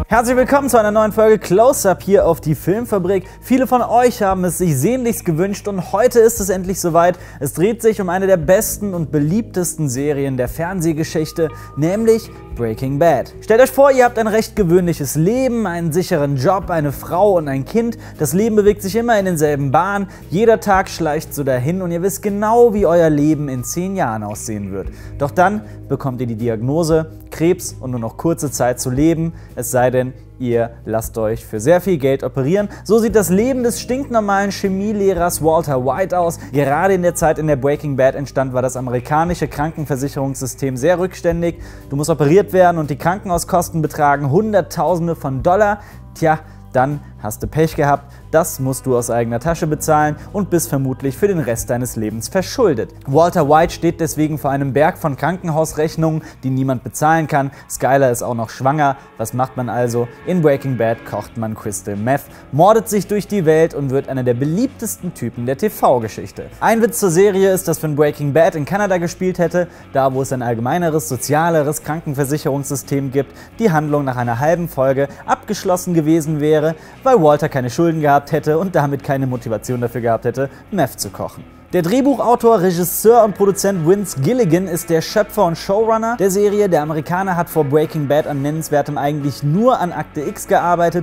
Herzlich willkommen zu einer neuen Folge Close-Up hier auf die Filmfabrik. Viele von euch haben es sich sehnlichst gewünscht und heute ist es endlich soweit. Es dreht sich um eine der besten und beliebtesten Serien der Fernsehgeschichte, nämlich Breaking Bad. Stellt euch vor, ihr habt ein recht gewöhnliches Leben, einen sicheren Job, eine Frau und ein Kind. Das Leben bewegt sich immer in denselben Bahnen, jeder Tag schleicht so dahin und ihr wisst genau, wie euer Leben in 10 Jahren aussehen wird. Doch dann bekommt ihr die Diagnose, Krebs und nur noch kurze Zeit zu leben, es sei denn, ihr lasst euch für sehr viel Geld operieren. So sieht das Leben des stinknormalen Chemielehrers Walter White aus. Gerade in der Zeit, in der Breaking Bad entstand, war das amerikanische Krankenversicherungssystem sehr rückständig. Du musst operiert werden und die Krankenhauskosten betragen Hunderttausende von Dollar. Tja, dann hast du Pech gehabt, das musst du aus eigener Tasche bezahlen und bist vermutlich für den Rest deines Lebens verschuldet. Walter White steht deswegen vor einem Berg von Krankenhausrechnungen, die niemand bezahlen kann. Skyler ist auch noch schwanger. Was macht man also? In Breaking Bad kocht man Crystal Meth, mordet sich durch die Welt und wird einer der beliebtesten Typen der TV-Geschichte. Ein Witz zur Serie ist, dass wenn Breaking Bad in Kanada gespielt hätte, da wo es ein allgemeineres, sozialeres Krankenversicherungssystem gibt, die Handlung nach einer halben Folge abgeschlossen gewesen wäre, weil Walter keine Schulden gehabt hätte und damit keine Motivation dafür gehabt hätte, Meth zu kochen. Der Drehbuchautor, Regisseur und Produzent Vince Gilligan ist der Schöpfer und Showrunner der Serie. Der Amerikaner hat vor Breaking Bad an Nennenswertem eigentlich nur an Akte X gearbeitet.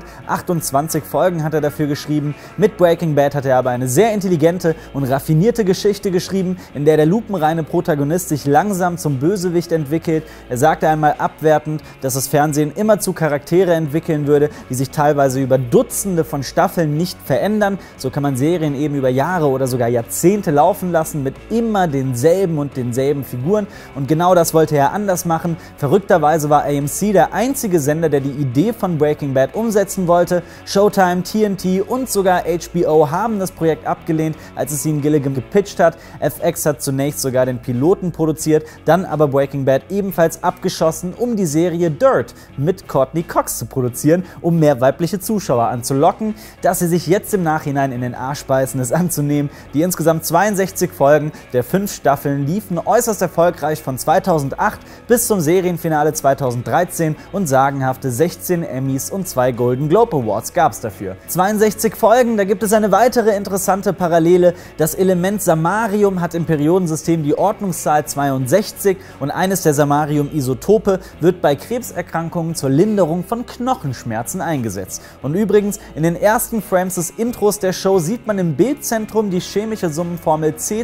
28 Folgen hat er dafür geschrieben. Mit Breaking Bad hat er aber eine sehr intelligente und raffinierte Geschichte geschrieben, in der der lupenreine Protagonist sich langsam zum Bösewicht entwickelt. Er sagte einmal abwertend, dass das Fernsehen immerzu Charaktere entwickeln würde, die sich teilweise über Dutzende von Staffeln nicht verändern. So kann man Serien eben über Jahre oder sogar Jahrzehnte laufen lassen mit immer denselben Figuren und genau das wollte er anders machen. Verrückterweise war AMC der einzige Sender, der die Idee von Breaking Bad umsetzen wollte. Showtime, TNT und sogar HBO haben das Projekt abgelehnt, als es ihnen Gilligan gepitcht hat. FX hat zunächst sogar den Piloten produziert, dann aber Breaking Bad ebenfalls abgeschossen, um die Serie Dirt mit Courtney Cox zu produzieren, um mehr weibliche Zuschauer anzulocken. Dass sie sich jetzt im Nachhinein in den Arsch beißen, es anzunehmen. Die insgesamt 62 Folgen der 5 Staffeln liefen äußerst erfolgreich von 2008 bis zum Serienfinale 2013 und sagenhafte 16 Emmys und 2 Golden Globe Awards gab es dafür. 62 Folgen, da gibt es eine weitere interessante Parallele. Das Element Samarium hat im Periodensystem die Ordnungszahl 62 und eines der Samarium-Isotope wird bei Krebserkrankungen zur Linderung von Knochenschmerzen eingesetzt. Und übrigens, in den ersten Frames des Intros der Show sieht man im Bildzentrum die chemische Summenformel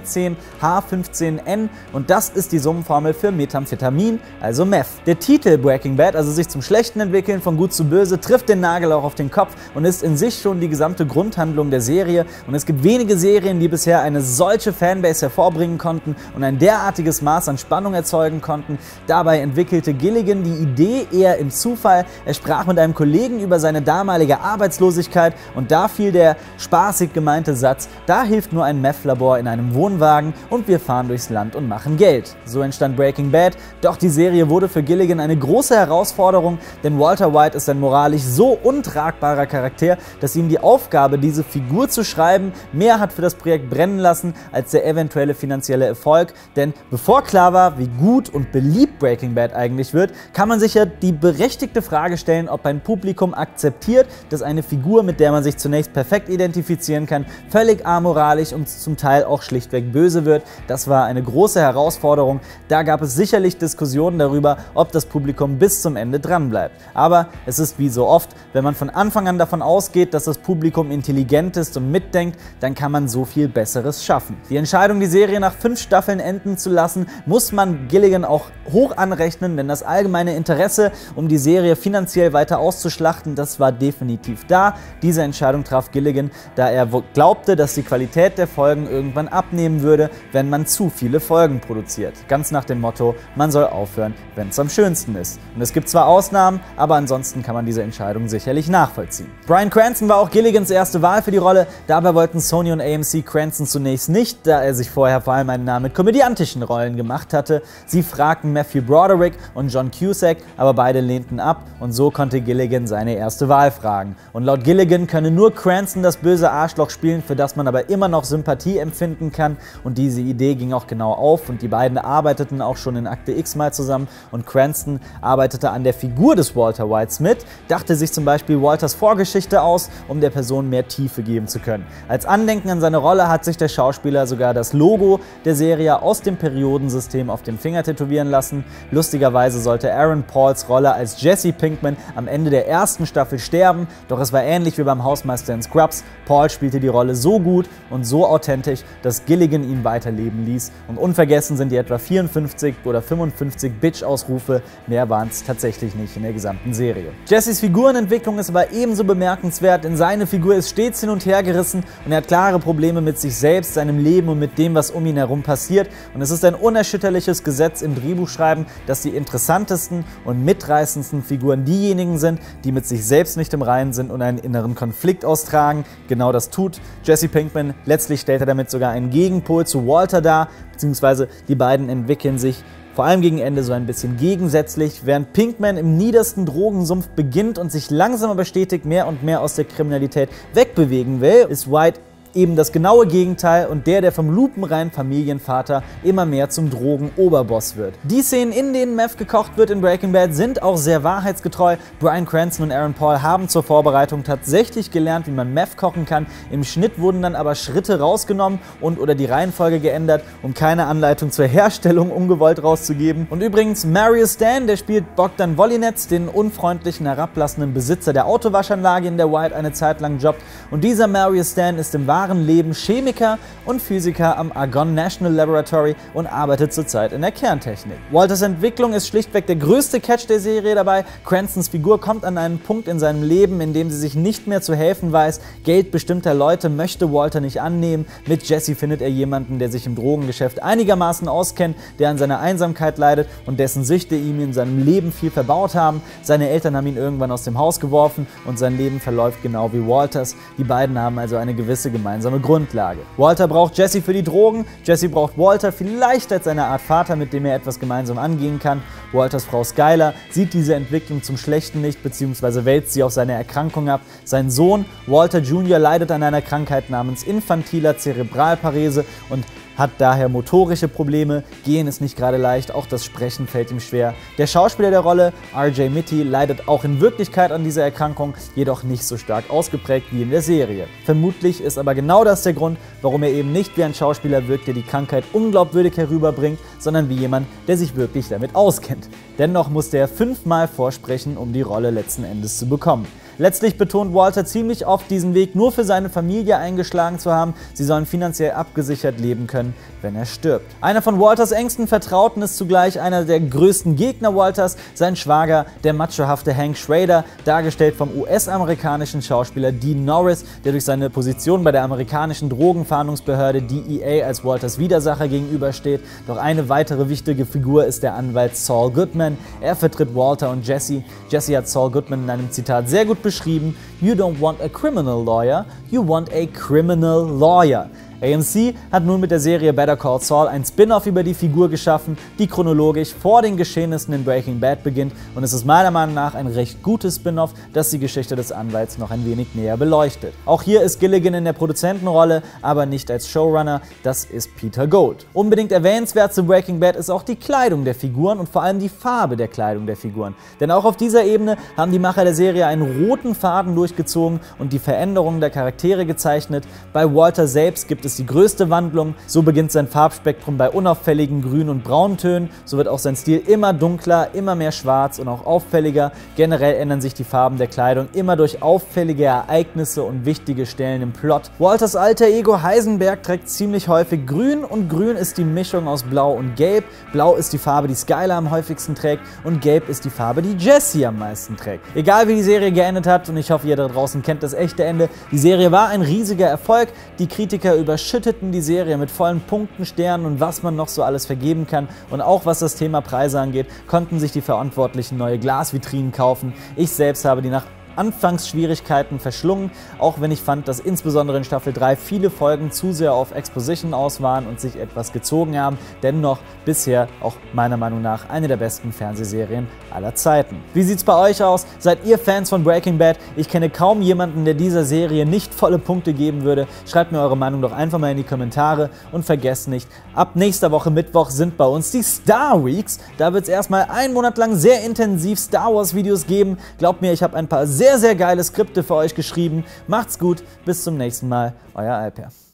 C10H15N und das ist die Summenformel für Methamphetamin, also Meth. Der Titel Breaking Bad, also sich zum Schlechten entwickeln, von gut zu böse, trifft den Nagel auch auf den Kopf und ist in sich schon die gesamte Grundhandlung der Serie und es gibt wenige Serien, die bisher eine solche Fanbase hervorbringen konnten und ein derartiges Maß an Spannung erzeugen konnten. Dabei entwickelte Gilligan die Idee eher im Zufall. Er sprach mit einem Kollegen über seine damalige Arbeitslosigkeit und da fiel der spaßig gemeinte Satz: Da hilft nur ein Meth-Labor in einem Wohnwagen und wir fahren durchs Land und machen Geld. So entstand Breaking Bad, doch die Serie wurde für Gilligan eine große Herausforderung, denn Walter White ist ein moralisch so untragbarer Charakter, dass ihm die Aufgabe, diese Figur zu schreiben, mehr hat für das Projekt brennen lassen als der eventuelle finanzielle Erfolg, denn bevor klar war, wie gut und beliebt Breaking Bad eigentlich wird, kann man sich ja die berechtigte Frage stellen, ob ein Publikum akzeptiert, dass eine Figur, mit der man sich zunächst perfekt identifizieren kann, völlig amoralisch und zum Teil auch schlichtweg böse wird. Das war eine große Herausforderung. Da gab es sicherlich Diskussionen darüber, ob das Publikum bis zum Ende dran bleibt. Aber es ist wie so oft, wenn man von Anfang an davon ausgeht, dass das Publikum intelligent ist und mitdenkt, dann kann man so viel Besseres schaffen. Die Entscheidung, die Serie nach 5 Staffeln enden zu lassen, muss man Gilligan auch hoch anrechnen, denn das allgemeine Interesse, um die Serie finanziell weiter auszuschlachten, das war definitiv da. Diese Entscheidung traf Gilligan, da er glaubte, dass die Qualität der Folgen irgendwann abnehmen würde, wenn man zu viele Folgen produziert. Ganz nach dem Motto, man soll aufhören, wenn es am schönsten ist. Und es gibt zwar Ausnahmen, aber ansonsten kann man diese Entscheidung sicherlich nachvollziehen. Bryan Cranston war auch Gilligans erste Wahl für die Rolle. Dabei wollten Sony und AMC Cranston zunächst nicht, da er sich vorher vor allem einen Namen mit komödiantischen Rollen gemacht hatte. Sie fragten Matthew Broderick und John Cusack, aber beide lehnten ab und so konnte Gilligan seine erste Wahl fragen. Und laut Gilligan könne nur Cranston das böse Arschloch spielen, für das man aber immer noch Sympathie empfindet. finden kann. Und diese Idee ging auch genau auf und die beiden arbeiteten auch schon in Akte X mal zusammen und Cranston arbeitete an der Figur des Walter Whites mit, dachte sich zum Beispiel Walters Vorgeschichte aus, um der Person mehr Tiefe geben zu können. Als Andenken an seine Rolle hat sich der Schauspieler sogar das Logo der Serie aus dem Periodensystem auf den Finger tätowieren lassen. Lustigerweise sollte Aaron Pauls Rolle als Jesse Pinkman am Ende der ersten Staffel sterben, doch es war ähnlich wie beim Hausmeister in Scrubs. Paul spielte die Rolle so gut und so authentisch, dass Gilligan ihn weiterleben ließ. Und unvergessen sind die etwa 54 oder 55 Bitch-Ausrufe, mehr waren es tatsächlich nicht in der gesamten Serie. Jessys Figurenentwicklung ist aber ebenso bemerkenswert, denn seine Figur ist stets hin und her gerissen und er hat klare Probleme mit sich selbst, seinem Leben und mit dem, was um ihn herum passiert. Und es ist ein unerschütterliches Gesetz im Drehbuchschreiben, dass die interessantesten und mitreißendsten Figuren diejenigen sind, die mit sich selbst nicht im Reinen sind und einen inneren Konflikt austragen. Genau das tut Jesse Pinkman. Letztlich stellt er damit sogar einen Gegenpol zu Walter dar, beziehungsweise die beiden entwickeln sich vor allem gegen Ende so ein bisschen gegensätzlich. Während Pinkman im niedersten Drogensumpf beginnt und sich langsam aber stetig mehr und mehr aus der Kriminalität wegbewegen will, ist White eben das genaue Gegenteil und der vom lupenreinen Familienvater immer mehr zum Drogen-Oberboss wird. Die Szenen, in denen Meth gekocht wird in Breaking Bad, sind auch sehr wahrheitsgetreu. Bryan Cranston und Aaron Paul haben zur Vorbereitung tatsächlich gelernt, wie man Meth kochen kann. Im Schnitt wurden dann aber Schritte rausgenommen oder die Reihenfolge geändert, um keine Anleitung zur Herstellung ungewollt rauszugeben. Und übrigens, Marius Stan, der spielt Bogdan Volinets, den unfreundlichen, herablassenden Besitzer der Autowaschanlage, in der White eine Zeit lang jobbt. Und dieser Marius Stan ist im wahren Leben Chemiker und Physiker am Argonne National Laboratory und arbeitet zurzeit in der Kerntechnik. Walters Entwicklung ist schlichtweg der größte Catch der Serie dabei. Cranstons Figur kommt an einen Punkt in seinem Leben, in dem sie sich nicht mehr zu helfen weiß. Geld bestimmter Leute möchte Walter nicht annehmen. Mit Jesse findet er jemanden, der sich im Drogengeschäft einigermaßen auskennt, der an seiner Einsamkeit leidet und dessen Süchte ihm in seinem Leben viel verbaut haben. Seine Eltern haben ihn irgendwann aus dem Haus geworfen und sein Leben verläuft genau wie Walters. Die beiden haben also eine gewisse gemeinsame Grundlage. Walter braucht Jesse für die Drogen, Jesse braucht Walter vielleicht als eine Art Vater, mit dem er etwas gemeinsam angehen kann. Walters Frau Skyler sieht diese Entwicklung zum Schlechten nicht, beziehungsweise wälzt sie auf seine Erkrankung ab. Sein Sohn Walter Jr. leidet an einer Krankheit namens infantiler Zerebralparese und hat daher motorische Probleme, Gehen ist nicht gerade leicht, auch das Sprechen fällt ihm schwer. Der Schauspieler der Rolle, RJ Mitte, leidet auch in Wirklichkeit an dieser Erkrankung, jedoch nicht so stark ausgeprägt wie in der Serie. Vermutlich ist aber genau das der Grund, warum er eben nicht wie ein Schauspieler wirkt, der die Krankheit unglaubwürdig herüberbringt, sondern wie jemand, der sich wirklich damit auskennt. Dennoch musste er 5-mal vorsprechen, um die Rolle letzten Endes zu bekommen. Letztlich betont Walter ziemlich oft, diesen Weg nur für seine Familie eingeschlagen zu haben. Sie sollen finanziell abgesichert leben können, wenn er stirbt. Einer von Walters engsten Vertrauten ist zugleich einer der größten Gegner Walters, sein Schwager, der machohafte Hank Schrader, dargestellt vom US-amerikanischen Schauspieler Dean Norris, der durch seine Position bei der amerikanischen Drogenfahndungsbehörde DEA als Walters Widersacher gegenübersteht. Doch eine weitere wichtige Figur ist der Anwalt Saul Goodman. Er vertritt Walter und Jesse. Jesse hat Saul Goodman in einem Zitat sehr gut beschrieben: "You don't want a criminal lawyer, you want a criminal lawyer." AMC hat nun mit der Serie Better Call Saul ein Spin-off über die Figur geschaffen, die chronologisch vor den Geschehnissen in Breaking Bad beginnt, und es ist meiner Meinung nach ein recht gutes Spin-off, das die Geschichte des Anwalts noch ein wenig näher beleuchtet. Auch hier ist Gilligan in der Produzentenrolle, aber nicht als Showrunner, das ist Peter Gould. Unbedingt erwähnenswert zu Breaking Bad ist auch die Kleidung der Figuren und vor allem die Farbe der Kleidung der Figuren. Denn auch auf dieser Ebene haben die Macher der Serie einen roten Faden durchgezogen und die Veränderungen der Charaktere gezeichnet. Bei Walter selbst gibt es die größte Wandlung. So beginnt sein Farbspektrum bei unauffälligen Grün- und Brauntönen. So wird auch sein Stil immer dunkler, immer mehr schwarz und auch auffälliger. Generell ändern sich die Farben der Kleidung immer durch auffällige Ereignisse und wichtige Stellen im Plot. Walters alter Ego Heisenberg trägt ziemlich häufig Grün und Grün ist die Mischung aus Blau und Gelb. Blau ist die Farbe, die Skyler am häufigsten trägt und Gelb ist die Farbe, die Jesse am meisten trägt. Egal wie die Serie geendet hat, und ich hoffe, ihr da draußen kennt das echte Ende, die Serie war ein riesiger Erfolg. Die Kritiker überschütteten die Serie mit vollen Punkten, Sternen und was man noch so alles vergeben kann. Und auch was das Thema Preise angeht, konnten sich die Verantwortlichen neue Glasvitrinen kaufen. Ich selbst habe die nach Anfangsschwierigkeiten verschlungen, auch wenn ich fand, dass insbesondere in Staffel 3 viele Folgen zu sehr auf Exposition aus waren und sich etwas gezogen haben. Dennoch bisher auch meiner Meinung nach eine der besten Fernsehserien aller Zeiten. Wie sieht's bei euch aus? Seid ihr Fans von Breaking Bad? Ich kenne kaum jemanden, der dieser Serie nicht volle Punkte geben würde. Schreibt mir eure Meinung doch einfach mal in die Kommentare und vergesst nicht, ab nächster Woche Mittwoch sind bei uns die Star Weeks. Da wird es erstmal einen Monat lang sehr intensiv Star Wars Videos geben. Glaubt mir, ich habe ein paar sehr geile Skripte für euch geschrieben. Macht's gut, bis zum nächsten Mal, euer Alper.